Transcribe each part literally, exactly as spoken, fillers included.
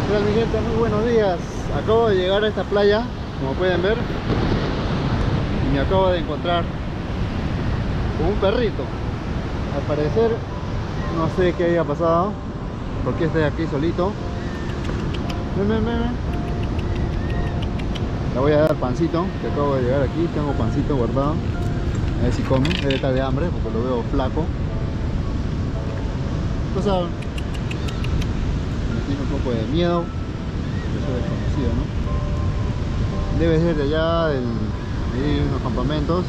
¿Qué tal, mi gente? Muy buenos días. Acabo de llegar a esta playa, como pueden ver, y me acabo de encontrar con un perrito. Al parecer, no sé qué haya pasado, porque estoy aquí solito. Ven, ven, ven, ven. Le voy a dar pancito, que acabo de llegar aquí. Tengo pancito guardado. A ver si come. Debe estar de hambre, porque lo veo flaco. ¿Qué pasa? Me tiene un poco de miedo, porque soy desconocido, ¿no? Debe ser de allá, del, de unos campamentos.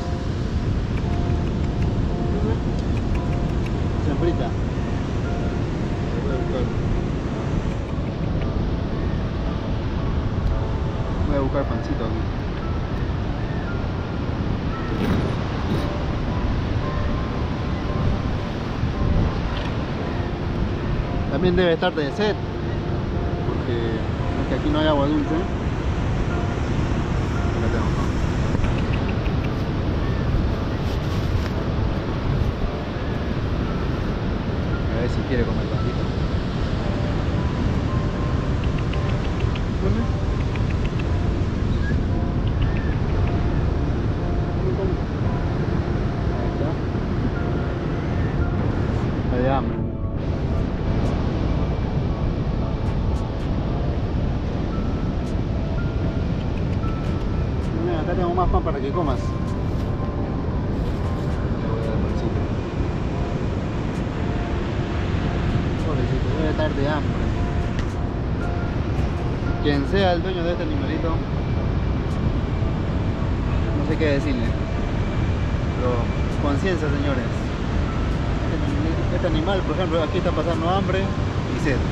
Sembrita. Voy a buscar. Voy a buscar pancito aquí. También debe estar de sed, porque, porque aquí no hay agua dulce. Acá tengo. A ver si quiere comer pancito. ¿Come? Ahí está. Hay hambre. Mira, acá tengo más pan para que comas. Le voy a dar pancito. Pobrecito, debe estar de hambre. Quien sea el dueño de este animalito, no sé qué decirle, pero conciencia, señores. Este animal, por ejemplo, aquí está pasando hambre y sed.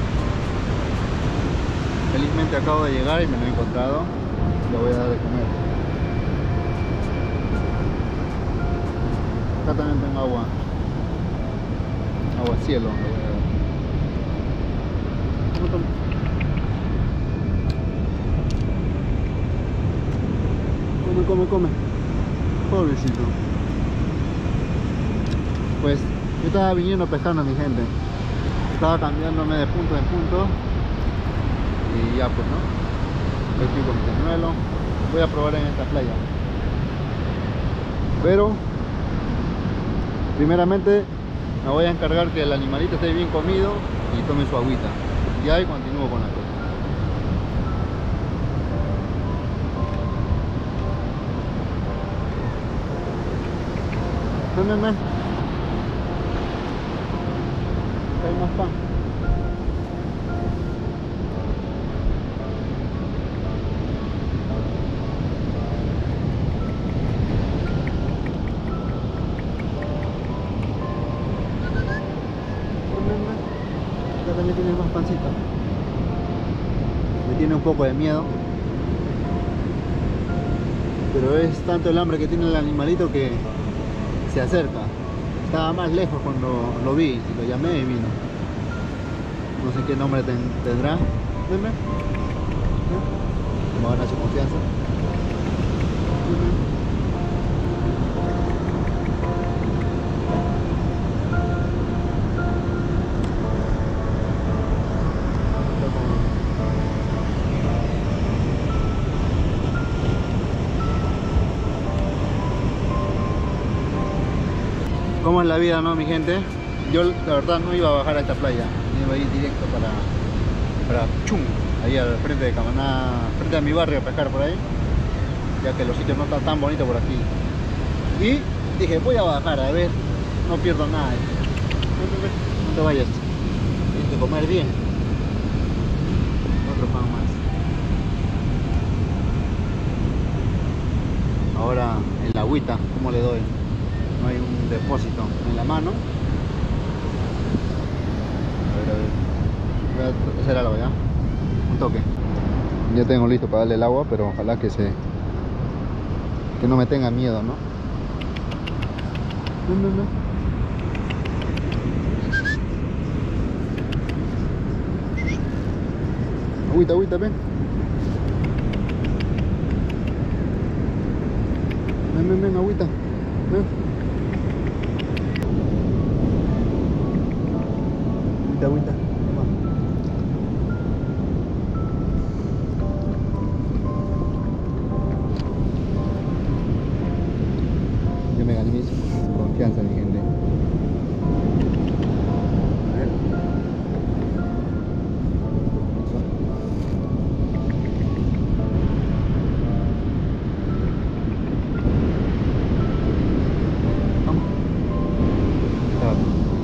Felizmente acabo de llegar y me lo he encontrado. Le voy a dar de comer. Acá también tengo agua. Agua cielo. Le voy a dar. Toma, toma. Come, come, come. Pobrecito. Pues yo estaba viniendo pescando, mi gente. Estaba cambiándome de punto en punto. Y ya pues, ¿no? Hoy estoy con mi señuelo. Voy a probar en esta playa. Pero primeramente me voy a encargar que el animalito esté bien comido y tome su agüita. Y ahí continúo con la cosa. Ven, ven, ven. Hay más pan. Acá también tiene más pancito. Me tiene un poco de miedo, pero es tanto el hambre que tiene el animalito que se acerca. Estaba más lejos cuando lo vi y lo llamé y vino. No sé qué nombre ten, tendrá. Venme. Me va a ganar su confianza. Venme. ¿Cómo es la vida, no, mi gente? Yo la verdad no iba a bajar a esta playa, iba a ir directo para, para Chum, ahí al frente de Camaná, frente a mi barrio, a pescar por ahí, ya que los sitios no están tan bonitos por aquí. Y dije, voy a bajar, a ver, no pierdo nada. No te vayas, tienes que comer bien. Otro pan más. Ahora el agüita, ¿cómo le doy? No hay un depósito en la mano. A ver, a ver. Voy a hacer algo ya. Un toque. Ya tengo listo para darle el agua, pero ojalá que se que no me tenga miedo, ¿no? No, no, no. Agüita, agüita, ven. Ven, ven, ven, agüita. Ven. Agüita, agüita. confianza, mi gente. A ver. Vamos. Claro.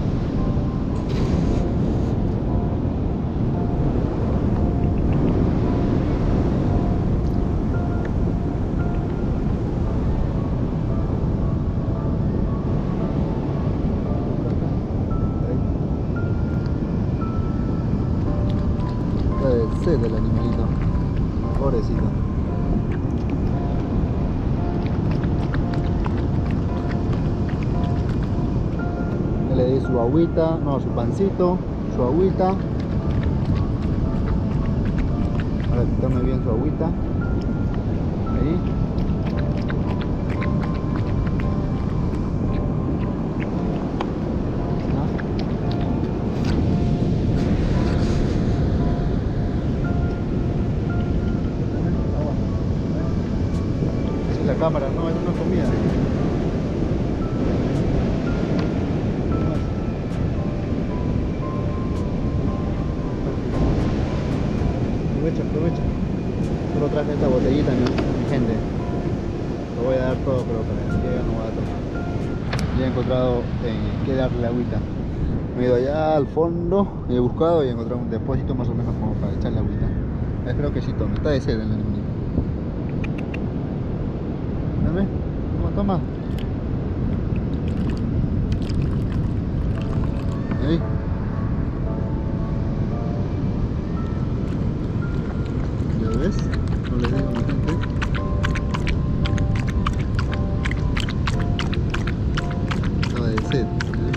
De sed del animalito, pobrecito. Le di su agüita, no, su pancito, su agüita. Ahora que tome bien su agüita. Ahí. La cámara, no, es una comida. Aprovecha, aprovecha. Solo traje esta botellita, mi, mi gente. Lo voy a dar todo, pero para que no va a tomar. Ya he encontrado eh, que darle agüita. Me he ido allá al fondo, he buscado y he encontrado un depósito más o menos como para echarle agüita. Espero que sí tome, está de sed el animalito. ¿Ves? ¿Cómo toma? Ahí. ¿Ya ves? No les digo a mi gente. Estaba de sed.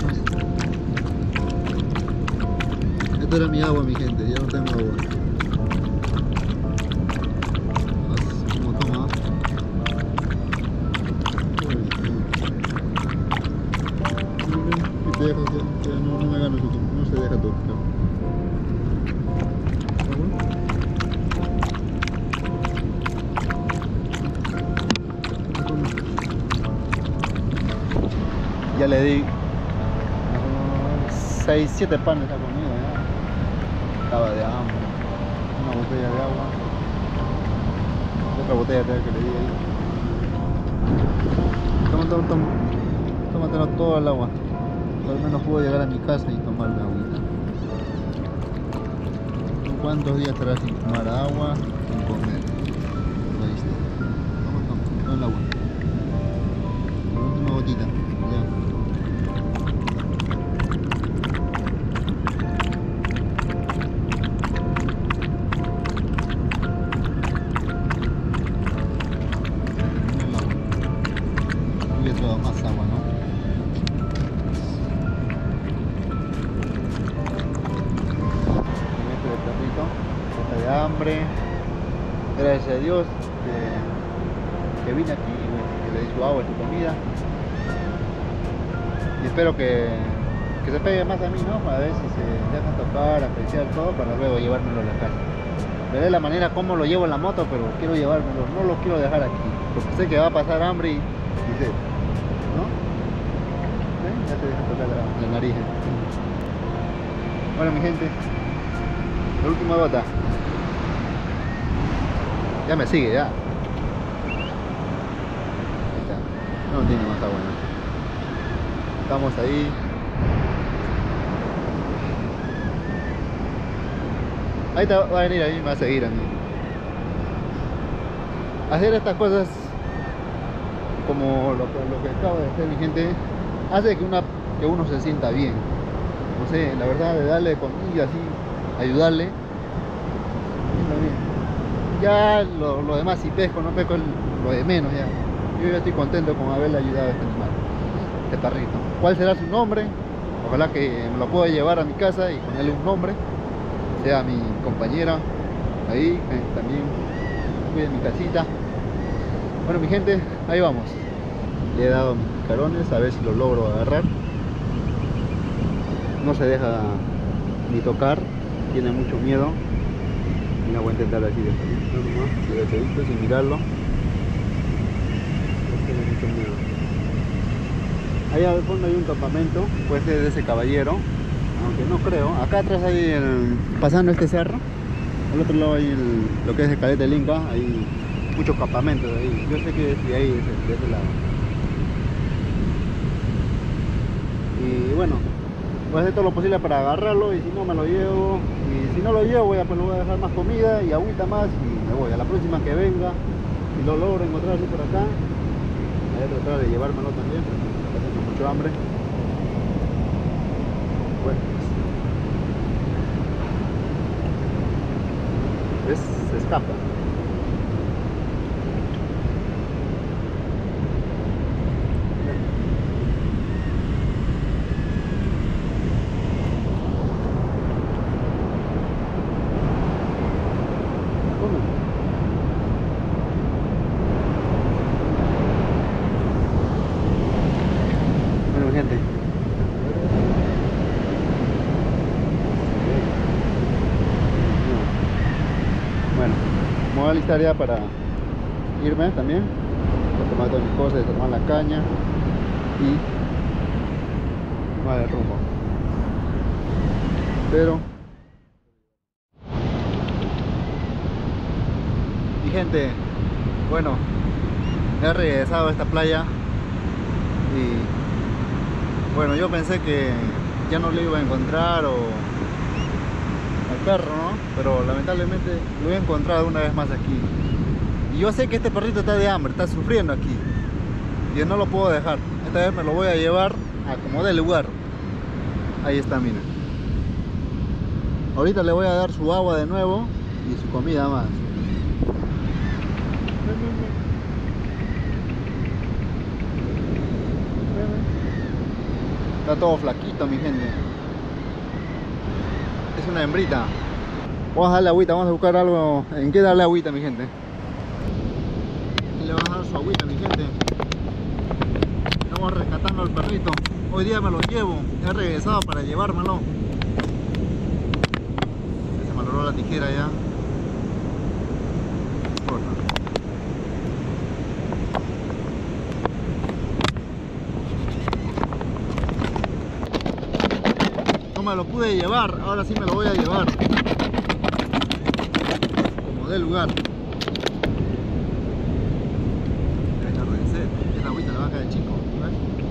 Esto era mi agua, mi gente. Ya no tengo agua. ¿Cómo toma? Deja, ya, ya no, no me gano su tiempo, no se deja tocar. Ya le di seis siete panes a comido ya. Estaba de hambre. Una botella de agua. Otra botella de agua que le di ahí. Toma, toma, toma. Tómatelo todo el agua. Al menos puedo llegar a mi casa y tomar la agüita. ¿Cuántos días estarás sin tomar agua, sin comer? Ahí está. Toma, toma, toma el agua. La última gotita, ya. El agua. Hubiera traído más agua, ¿no? De hambre, gracias a Dios que, que vine aquí, que le di su agua, su comida, y espero que, que se pegue más a mí, ¿no? Para ver si se dejan tocar, apreciar todo, para luego llevármelo a la casa. Veré la manera como lo llevo en la moto, pero quiero llevármelo, no lo quiero dejar aquí, porque sé que va a pasar hambre y, y sed, ¿no? ¿Eh? Ya se deja tocar la, la nariz. Bueno, mi gente, la última gota. Ya me sigue, ya. Ahí está. No tiene más agua, ¿no? Estamos ahí. Ahí te va a venir, ahí me va a seguir a mí. Hacer estas cosas como lo, lo que acabo de hacer, mi gente, hace que, una, que uno se sienta bien. No sé, la verdad, de darle comida así, ayudarle, sienta bien. Ya lo, lo demás, si pesco o no pesco, lo de menos ya. Yo ya estoy contento con haberle ayudado a este animal, este perrito. ¿Cuál será su nombre? Ojalá que me lo pueda llevar a mi casa y ponerle un nombre, sea mi compañera ahí, eh, también cuide mi casita. Bueno, mi gente, ahí vamos. Le he dado mis picarones, a ver si lo logro agarrar. No se deja ni tocar, tiene mucho miedo. Mira, voy a intentar así de nomás, de agachadito, sin mirarlo. Tiene mucho miedo. Allá al fondo hay un campamento, puede ser de ese caballero, aunque no creo. Acá atrás hay el, pasando este cerro, al otro lado hay el, lo que es el Caleta del Inca, hay muchos campamentos ahí. Yo sé que es de ahí, de ese, de ese lado. Y bueno, voy a hacer todo lo posible para agarrarlo, y si no me lo llevo, y si no lo llevo voy a, pues, le voy a dejar más comida y agüita más y me voy. A la próxima que venga, si lo logro encontrar así por acá, voy a tratar de llevármelo también, porque tengo mucho hambre. Bueno, pues, ¿ves? Se escapa. Bueno, me voy a alistar ya para irme también. Voy a tomar todas mis cosas, tomar la caña y vale, rumbo. Pero mi gente, bueno, he regresado a esta playa y bueno, yo pensé que ya no lo iba a encontrar o al perro, ¿no? Pero lamentablemente lo he encontrado una vez más aquí. Y yo sé que este perrito está de hambre, está sufriendo aquí. Y no lo puedo dejar. Esta vez me lo voy a llevar a como dé lugar. Ahí está, miren. Ahorita le voy a dar su agua de nuevo y su comida más. Está todo flaquito, mi gente. Es una hembrita. Vamos a darle agüita, vamos a buscar algo. ¿En qué darle agüita, mi gente? Le vamos a dar su agüita, mi gente. Estamos rescatando al perrito. Hoy día me lo llevo. He regresado para llevármelo. Se me malogró la tijera ya. No me lo pude llevar, ahora sí me lo voy a llevar. Como de lugar. Esta agüita la vaca de chico, ¿ves?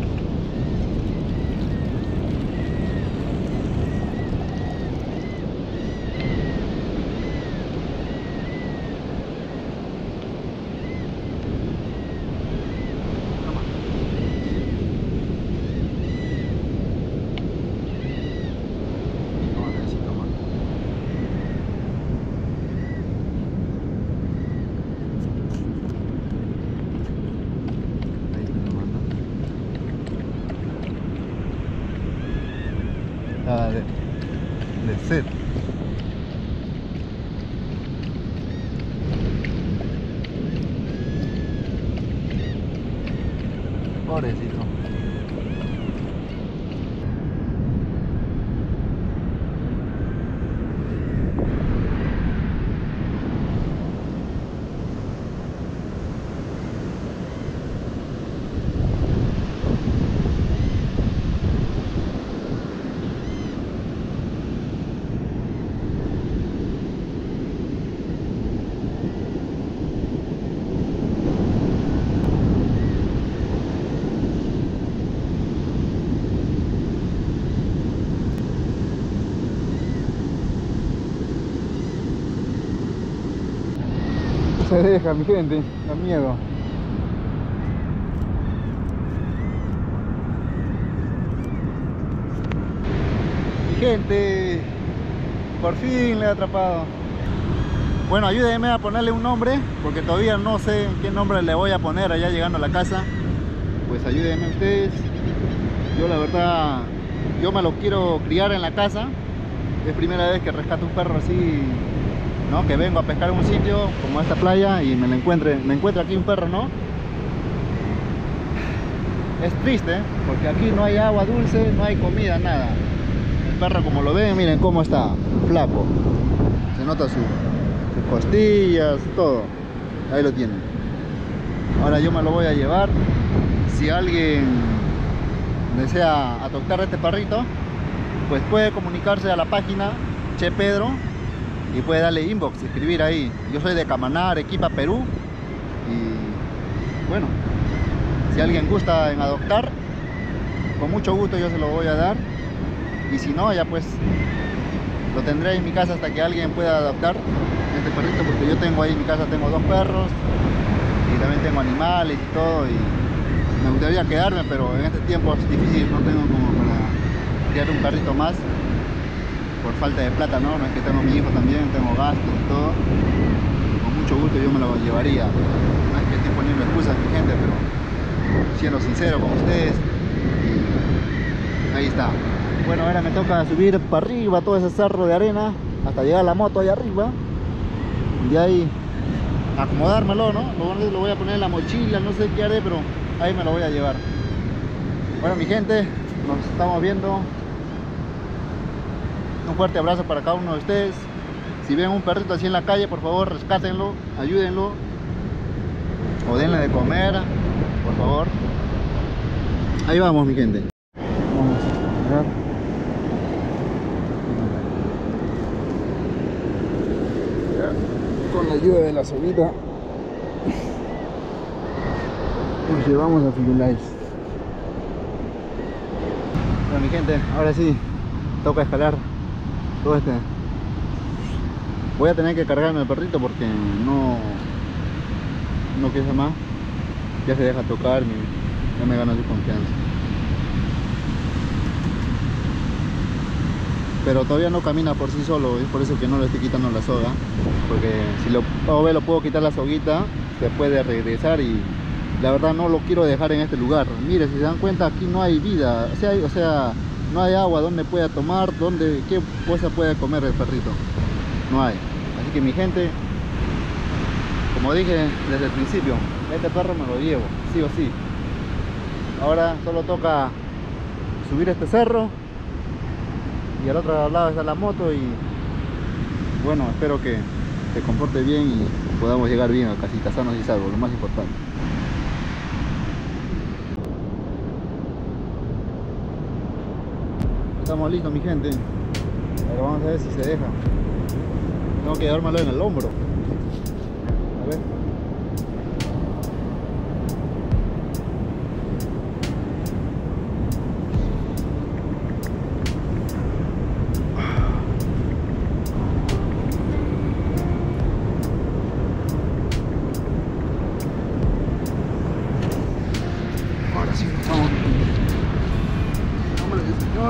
De, de sed. Pobrecito. Se deja, mi gente, da miedo. Mi gente, por fin le he atrapado. Bueno, ayúdenme a ponerle un nombre, porque todavía no sé qué nombre le voy a poner allá llegando a la casa. Pues ayúdenme ustedes. Yo la verdad, yo me lo quiero criar en la casa. Es primera vez que rescato un perro así, ¿no? Que vengo a pescar en un sitio como esta playa y me lo encuentre, me encuentro aquí un perro, ¿no? Es triste, porque aquí no hay agua dulce, no hay comida, nada. El perro, como lo ven, miren cómo está, flaco. Se nota su, sus costillas, todo. Ahí lo tienen. Ahora yo me lo voy a llevar. Si alguien desea adoptar este perrito, pues puede comunicarse a la página Che Pedro y puede darle inbox, escribir ahí. Yo soy de Camaná, Arequipa, Perú, y bueno, si alguien gusta en adoptar, con mucho gusto yo se lo voy a dar, y si no, ya pues lo tendré en mi casa hasta que alguien pueda adoptar este perrito, porque yo tengo ahí en mi casa, tengo dos perros y también tengo animales y todo, y me gustaría quedarme, pero en este tiempo es difícil, no tengo como para criar un perrito más por falta de plata, ¿no? No es que tengo mi hijo también, tengo gastos y todo. Con mucho gusto yo me lo llevaría. No es que estoy poniendo excusas, mi gente, pero siendo sincero con ustedes, ahí está. Bueno, ahora me toca subir para arriba todo ese cerro de arena hasta llegar a la moto ahí arriba, y ahí acomodármelo, ¿no? Lo, lo voy a poner en la mochila, no sé qué haré, pero ahí me lo voy a llevar. Bueno, mi gente, nos estamos viendo. Un fuerte abrazo para cada uno de ustedes. Si ven un perrito así en la calle, por favor rescátenlo, ayúdenlo o denle de comer, por favor. Ahí vamos, mi gente. Vamos a mirar. Con la ayuda de la soguita nos llevamos a Firulais. Bueno, mi gente, ahora sí toca escalar todo este. Voy a tener que cargarme el perrito porque no no quiere más, ya se deja tocar, ya me gana su confianza, pero todavía no camina por sí solo, es por eso que no le estoy quitando la soga, porque si lo, oh, lo puedo quitar la soguita, se puede regresar, y la verdad no lo quiero dejar en este lugar. Mire, si se dan cuenta, aquí no hay vida, o sea, o sea no hay agua donde pueda tomar, donde, qué cosa puede comer el perrito, no hay. Así que mi gente, como dije desde el principio, este perro me lo llevo, sí o sí. Ahora solo toca subir este cerro y al otro lado está la moto, y bueno, espero que se comporte bien y podamos llegar bien a casita, sanos y salvos, lo más importante. Estamos listos, mi gente. Ahora vamos a ver si se deja. Tengo que llevármelo en el hombro. A ver. Ahora sí, vamos. Nombre del Señor.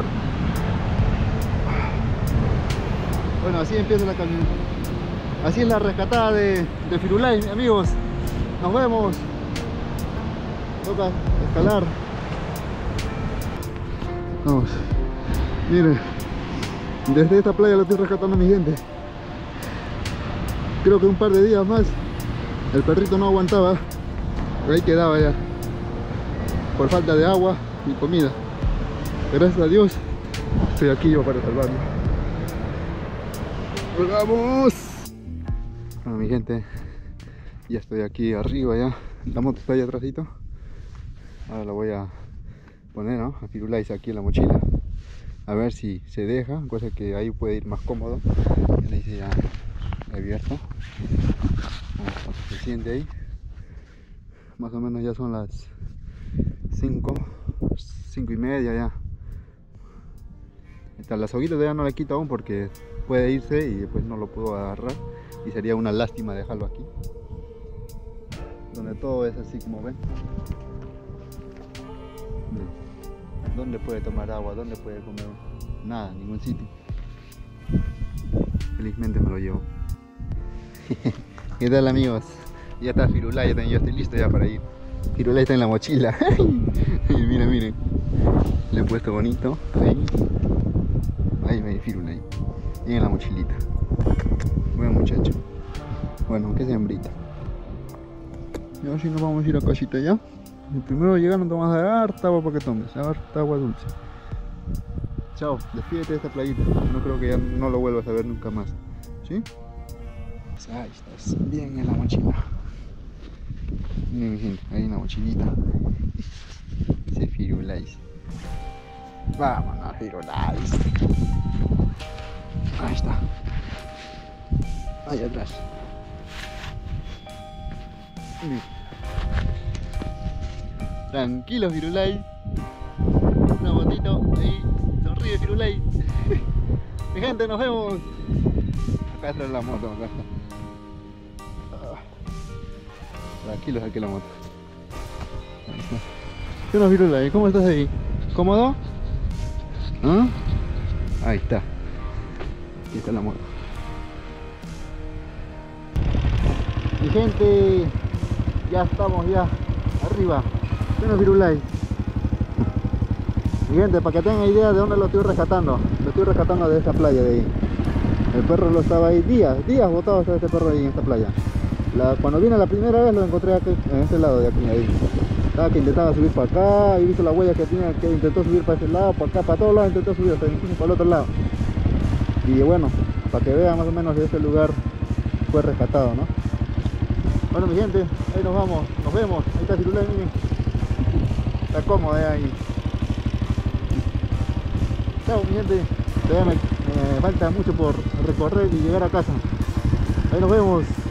Bueno, así empieza la camioneta. Así es la rescatada de, de Firulais, amigos. Nos vemos. Toca escalar. Vamos. Miren, desde esta playa lo estoy rescatando a mi gente. Creo que un par de días más el perrito no aguantaba. Ahí quedaba ya, por falta de agua y comida. Gracias a Dios estoy aquí yo para salvarlo. ¡Vamos! Bueno, mi gente, ya estoy aquí arriba ya. La moto está ahí atrásito. Ahora la voy a poner, ¿no?, a Firulais aquí en la mochila. A ver si se deja, cosa que ahí puede ir más cómodo. Ya le hice ya abierto. Vamos a ver si se siente ahí. Más o menos ya son las cinco, cinco y media ya. Esta, la soguita todavía no la quito aún porque puede irse y después no lo puedo agarrar y sería una lástima dejarlo aquí, donde todo es así como ven. ¿Dónde puede tomar agua? ¿Dónde puede comer? Nada, ningún sitio. Felizmente me lo llevo. ¿Qué tal, amigos? Ya está Firulais, ya, ya estoy listo ya para ir. Firulais está en la mochila. Miren, miren. Le he puesto bonito. Ahí. Ahí me Firulais. Y en la mochilita. Buen muchacho. Bueno, aunque sea hembrita. Y ahora sí nos vamos a ir a casita ya. El primero llegando te vamos a dar harta agua para que tomes. Harta agua dulce. Chao, despídete de esta playita. No creo que ya no lo vuelvas a ver nunca más. ¿Sí? Ahí estás, bien en la mochila. Miren, mi gente, ahí en la mochilita. Ese Firulais. Vámonos, Firulais. Ahí está. Ahí atrás. Tranquilo, Firulais. Una botito ahí. Sonríe, Firulais. Mi gente, nos vemos. Acá está la moto, acá está. Tranquilo, saqué la moto. ¿Qué nos, Firulais? ¿Cómo estás ahí? ¿Cómodo? ¿Ah? Ahí está. Aquí está la moto. Mi gente, ya estamos ya arriba. ¿Qué nos, Firulais? Mi gente, para que tengan idea de dónde lo estoy rescatando. Lo estoy rescatando de esta playa de ahí. El perro lo estaba ahí días, días botado estaba este perro ahí en esta playa. La, cuando vine la primera vez lo encontré aquí, en este lado de aquí, ahí. Estaba que intentaba subir para acá, y visto la huella que tenía, que intentó subir para ese lado, para acá, para todos lados intentó subir, hasta incluso para el otro lado. Y bueno, para que vean más o menos de ese lugar fue rescatado, ¿no? Bueno, mi gente, ahí nos vamos, nos vemos. Ahí está Firulais, miren. Está cómodo eh, ahí. Chao, mi gente. Todavía me, me falta mucho por recorrer y llegar a casa. Ahí nos vemos.